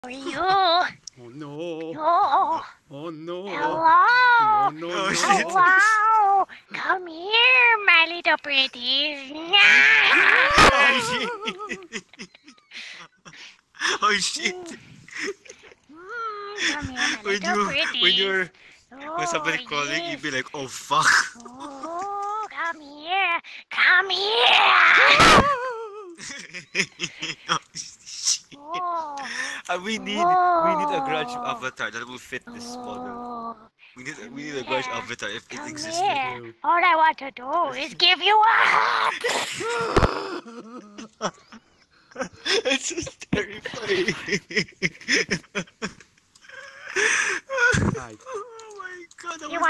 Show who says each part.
Speaker 1: You.
Speaker 2: Oh no.
Speaker 1: Oh.
Speaker 2: Oh no.
Speaker 1: Hello.
Speaker 2: Oh no.
Speaker 3: Oh, shit.
Speaker 1: Hello. Come here, my little pretties.
Speaker 3: Oh shit. Oh shit.
Speaker 1: Come here, my
Speaker 3: When
Speaker 1: little pretties.
Speaker 3: when you're when
Speaker 1: Oh,
Speaker 3: somebody calling,
Speaker 1: yes.
Speaker 3: you'd be like, oh fuck.
Speaker 1: Oh, come here. Come here.
Speaker 3: Oh shit.
Speaker 1: Oh.
Speaker 3: We need a grudge
Speaker 1: Oh.
Speaker 3: avatar that will fit this model.
Speaker 1: Oh.
Speaker 3: We need a grudge
Speaker 1: Yeah.
Speaker 3: avatar if it
Speaker 1: Come
Speaker 3: existed.
Speaker 1: here. All I want to do is give you a hug.
Speaker 3: It's just terrifying.
Speaker 2: Hi.
Speaker 3: Oh my god, that
Speaker 1: You
Speaker 3: was